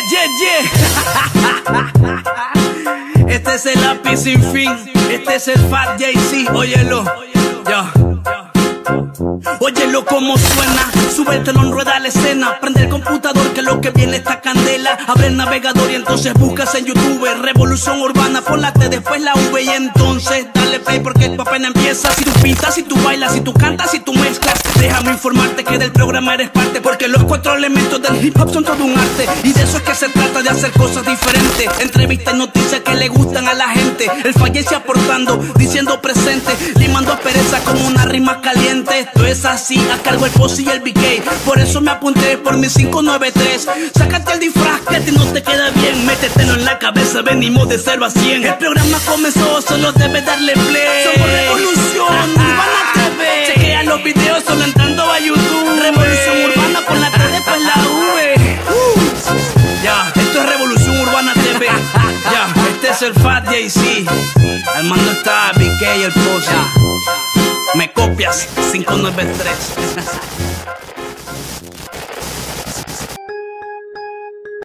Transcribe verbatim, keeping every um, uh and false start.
yeah, yeah. Este es el lápiz sin fin. Este es el Fat Jay-Z, óyelo. Ya. Óyelo como suena, sube el telón, rueda la escena. Prende el computador que lo que viene esta candela. Abre el navegador y entonces buscas en YouTube Revolución Urbana, pon la T, después la V y entonces dale play porque esto apenas empieza. Si tú pintas, si tú bailas, si tú cantas, si tú mezclas, déjame informarte que del programa eres parte, porque los cuatro elementos del hip hop son todo un arte. Y de eso es que se trata, de hacer cosas diferentes. Entrevistas y noticias que le gustan a la gente. El fallece aportando, diciendo presente, limando pereza como una rima caliente. Esto es así, a cargo el Posse y el B K. Por eso me apunté por mi cinco nueve tres. Sácate el disfraz que a ti no te queda bien. Métetelo en la cabeza, venimos de cero a cien. El programa comenzó, solo debes darle play. Somos Revolución Urbana T V. Chequea los videos solo entrando a YouTube. Revolución Urbana con la T, después la V. uh. Ya, esto es Revolución Urbana T V. Ya, este es el Fat Jay-Z. Al mando está B K y el Posse. Me copias, cinco nueve tres.